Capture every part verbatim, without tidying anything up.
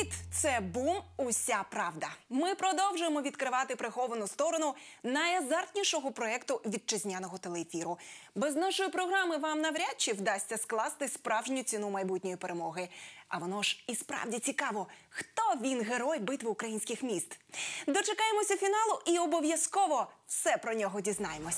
Привіт! Це «Бум. Уся правда». Ми продовжуємо відкривати приховану сторону найазартнішого проєкту вітчизняного телеефіру. Без нашої програми вам навряд чи вдасться скласти справжню ціну майбутньої перемоги. А воно ж і справді цікаво, хто він герой битви українських міст. Дочекаємося фіналу і обов'язково все про нього дізнаємось.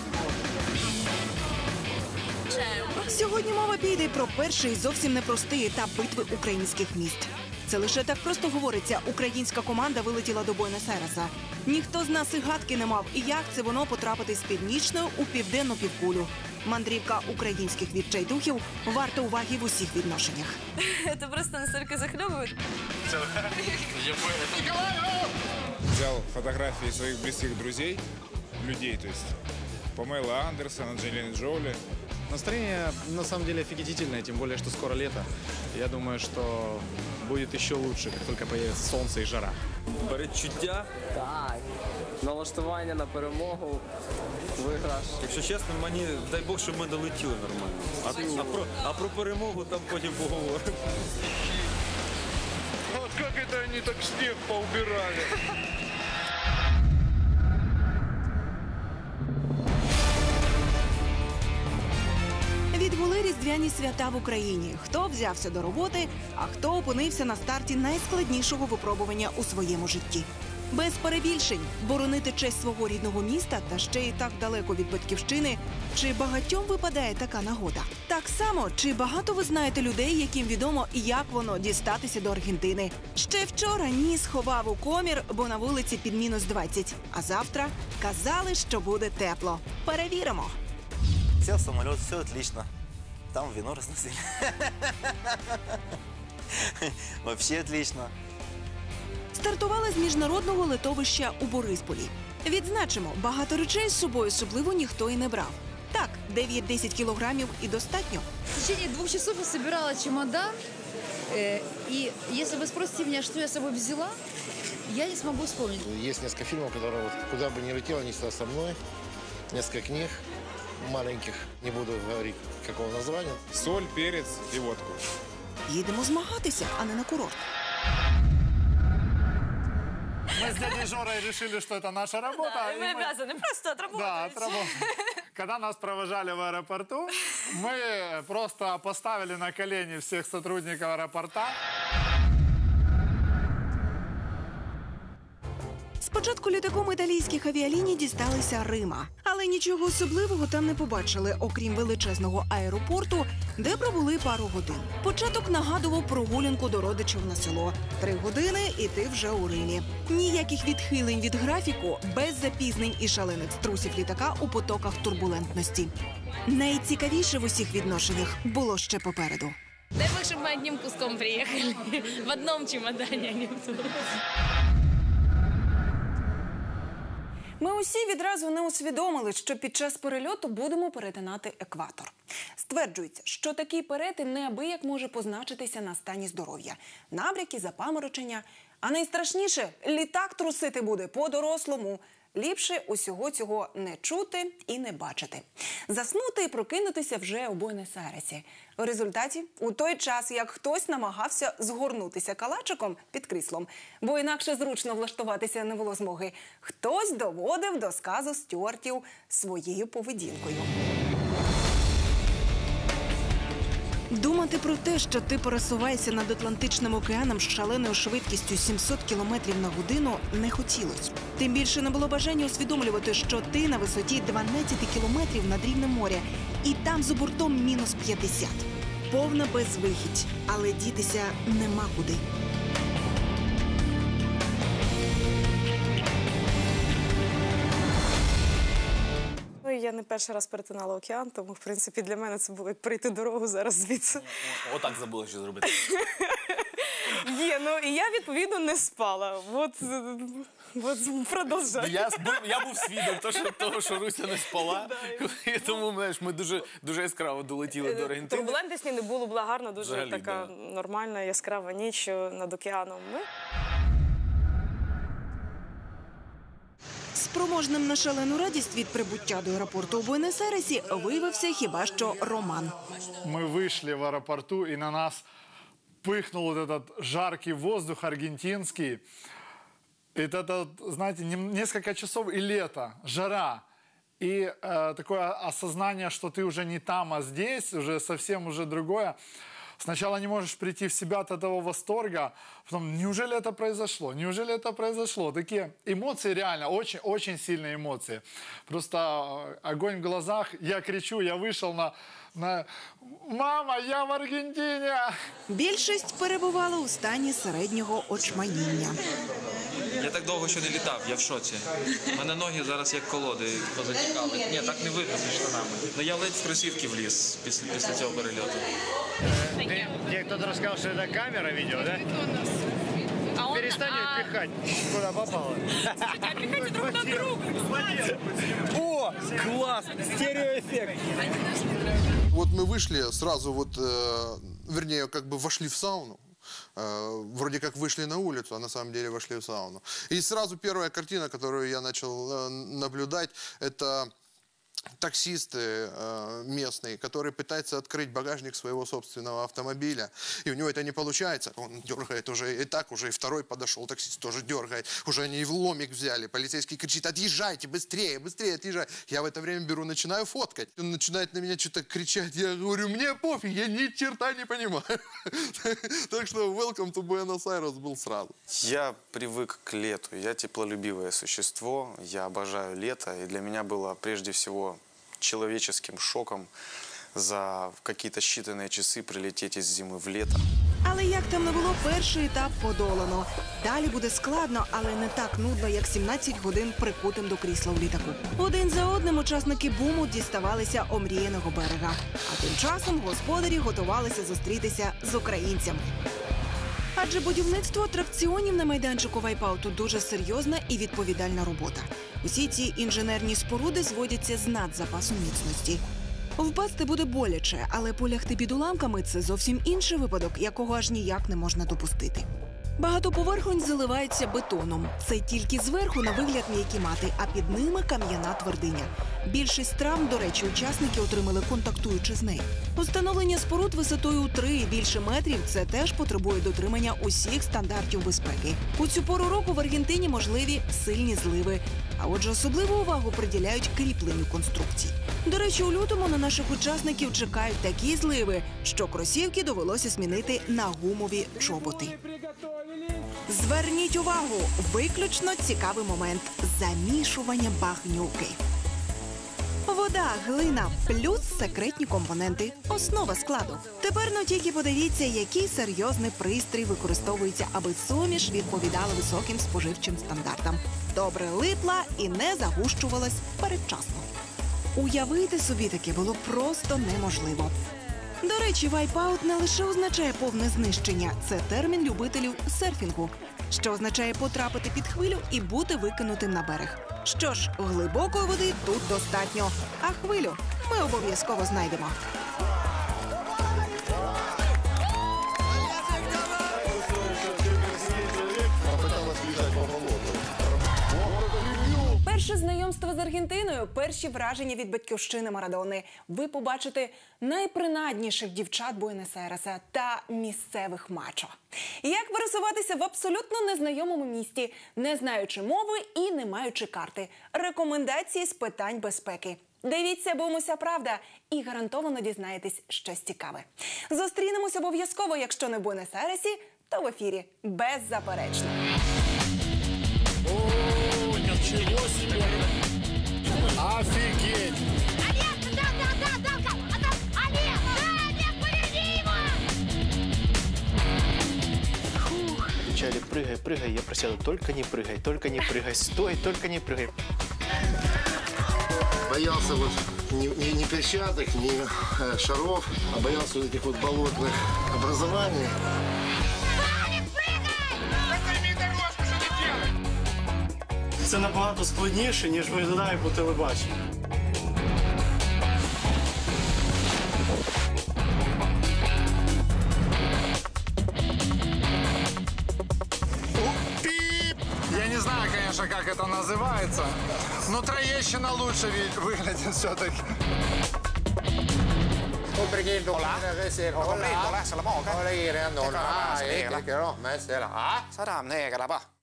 Сьогодні мова піде про перший зовсім непростий етап битви українських міст. Це лише так просто говориться, українська команда вилетіла до Буенос-Айреса. Ніхто з нас і гадки не мав, і як це воно потрапити з північної у південну півкулю. Мандрівка українських відчайдухів варта уваги в усіх відношеннях. Це просто настільки захльовує. Взял фотографии своих близких друзей, людей, то есть Памела Андерсон, Анджелины Джоли. Настроение на самом деле офигительное, тем более, что скоро лето. Я думаю, что будет еще лучше, как только появится солнце и жара. Передчуття? Так. Налаштування на перемогу, виграш. Якщо чесно, мені дай Бог, щоб ми долетіли нормально. А, а, про, а про перемогу там потім поговоримо. А как это они так снег поубирали? Відбули різдвяні свята в Україні. Хто взявся до роботи, а хто опинився на старті найскладнішого випробування у своєму житті. Без перебільшень, боронити честь свого рідного міста та ще й так далеко від батьківщини. Чи багатьом випадає така нагода? Так само, чи багато ви знаєте людей, яким відомо, як воно дістатися до Аргентини? Ще вчора ніс ховав у комір, бо на вулиці під мінус двадцять. А завтра казали, що буде тепло. Перевіримо. Сел в самолет, все отлично. Там вино разносили. Вообще отлично. Стартували з міжнародного литовища у Борисполі. Відзначимо, багато речей з собою особливо ніхто і не брав. Так, дев'ять-десять кілограмів і достатньо. В течение двух часов я собирала чемодан. Э, и если вы спросите меня, что я с собой взяла, я не смогу вспомнить. Есть несколько фильмов, которые вот, куда бы ни летел, они всегда со мной. Несколько книг маленьких, не буду говорить, какого названия. Соль, перец и водку. Їдемо змагатися, а не на курорт. Мы с дядей Жорой решили, что это наша работа. Да, и мы обязаны просто отработать. Да, отработать. Когда нас провожали в аэропорту, мы просто поставили на колени всех сотрудников аэропорта. Спочатку літаком італійських авіаліній дісталися Рима. Але нічого особливого там не побачили, окрім величезного аеропорту, де пробули пару годин. Початок нагадував прогулянку до родичів на село. Три години і ти вже у Римі. Ніяких відхилень від графіку, без запізнень і шалених струсів літака у потоках турбулентності. Найцікавіше в усіх відношеннях було ще попереду. Дай Бог, чтобы мы одним куском приехали. В одном чемодане, а не в двух. Ми усі відразу не усвідомили, що під час перельоту будемо перетинати екватор. Стверджується, що такий перетин неабияк може позначитися на стані здоров'я. Набряки, запаморочення. А найстрашніше – літак трусити буде по-дорослому. Ліпше усього цього не чути і не бачити. Заснути і прокинутися вже у Буенос-Айресі. В результаті, у той час, як хтось намагався згорнутися калачиком під кріслом, бо інакше зручно влаштуватися не було змоги, хтось доводив до сказу стюартів своєю поведінкою. Думати про те, що ти пересуваєшся над Атлантичним океаном з шаленою швидкістю сімсот кілометрів на годину, не хотілося. Тим більше не було бажання усвідомлювати, що ти на висоті дванадцять кілометрів над рівнем моря, і там за бортом мінус п'ятдесят. Повна безвихідь, але дітися нема куди. Я не перший раз перетинала океан, тому, в принципі, для мене це було як пройти дорогу зараз звідси. Отак забула, що зробити. Є, ну і я, відповідно, не спала. От, от продовжаю. Я, я був свідок того, що, того, що Руся не спала, і тому знаєш, ми дуже, дуже яскраво долетіли до Аргентини. Турбулентності не було, була гарна, дуже Взагалі, така да. нормальна, яскрава ніч над океаном. Ми... Спроможним на шалену радість від прибуття до аеропорту у Буенос-Айресі виявився хіба що Роман. Мы вышли в аэропорту, и на нас пыхнул вот этот жаркий воздух аргентинский. Это, это знаете, несколько часов и лето, жара. И э, такое осознание, что ты уже не там, а здесь, уже совсем уже другое. Сначала не можешь прийти в себя от этого восторга, потом, неужели это произошло? Неужели это произошло? Такие эмоции реально, очень, очень сильные эмоции. Просто огонь в глазах, я кричу, я вышел на, на «Мама, я в Аргентині!» Більшість перебувала у стані середнього очманіння. Я так довго ще не літав, я в шоці. У мене ноги зараз як колоди позатікали. Ні, так не видно зі штанами. Ну я ледь в кросівки вліз після, після цього перельоту. Тебе кто-то рассказал, что это камера видео, да? Перестань ее пихать, куда попало. Пихайте друг на друга. О, класс, стереоэффект. Вот мы вышли сразу, вот, э, вернее, как бы вошли в сауну. Э, вроде как вышли на улицу, а на самом деле вошли в сауну. И сразу первая картина, которую я начал э, наблюдать, это таксисты э, местные, который пытается открыть багажник своего собственного автомобиля, и у него это не получается, он дергает уже, и так уже и второй подошел, таксист тоже дергает, уже они и в ломик взяли, полицейский кричит: отъезжайте, быстрее, быстрее, отъезжай. Я в это время беру, начинаю фоткать, он начинает на меня что-то кричать, я говорю: мне пофиг, я ни черта не понимаю. Так что welcome to Buenos Aires был сразу. Я привык к лету, я теплолюбивое существо, я обожаю лето, и для меня было прежде всего человеческим шоком за какие-то считанные часы прилететь из зимы в лето. Але як там не було, перший етап подолано. Далі буде складно, але не так нудно, як сімнадцять годин прикутим до крісла в літаку. Один за одним учасники буму діставалися омріяного берега. А тим часом господарі готувалися зустрітися з українцями. Адже будівництво атракціонів на майданчику Вайпауту дуже серйозна і відповідальна робота. Усі ці інженерні споруди зводяться з надзапасу міцності. Впасти буде боляче, але полягти під уламками – це зовсім інший випадок, якого аж ніяк не можна допустити. Багатоповерхонь заливається бетоном. Це тільки зверху на вигляд м'які мати, а під ними кам'яна твердиня. Більшість травм, до речі, учасники отримали, контактуючи з нею. Встановлення споруд висотою у три і більше метрів – це теж потребує дотримання усіх стандартів безпеки. У цю пору року в Аргентині можливі сильні зливи. А отже, особливу увагу приділяють кріпленню конструкцій. До речі, у лютому на наших учасників чекають такі зливи, що кросівки довелося змінити на гумові чоботи. Зверніть увагу! Виключно цікавий момент – замішування багнюки. Вода, глина, плюс секретні компоненти – основа складу. Тепер ну тільки подивіться, який серйозний пристрій використовується, аби суміш відповідала високим споживчим стандартам. Добре липла і не загущувалась передчасно. Уявити собі таке було просто неможливо. До речі, вайпаут не лише означає повне знищення. Це термін любителів серфінгу, що означає потрапити під хвилю і бути викинутим на берег. Що ж, глибокої води тут достатньо, а хвилю ми обов'язково знайдемо. Перше знайомство з Аргентиною, перші враження від батьківщини Марадони. Ви побачите найпринадніших дівчат Буенос-Айреса та місцевих мачо. Як пересуватися в абсолютно незнайомому місті, не знаючи мови і не маючи карти. Рекомендації з питань безпеки. Дивіться «Бумуся правда» і гарантовано дізнаєтесь щось цікаве. Зустрінемось обов'язково, якщо не в Буенос-Айресі, то в ефірі. Беззаперечно. Ничего себе! Офигеть! Олег, да, да, да, да, да, Олег, да, Олег, поверни его! Фух. Кричали: прыгай, прыгай. Я просил: только не прыгай, только не прыгай, стой, только не прыгай. Боялся вот ни, ни, ни перчаток, ни э, шаров, а боялся вот этих вот болотных образований. Це набагато складніше, ніж виглядає по телебаченню. Пип! Я не знаю, конечно, как это называется, но Троещина лучше выглядит все-таки. Un brighino, Hola. Hola, Salamoga. Hola, Ecco la base negra. Hola, Hola, Sarà negra, va.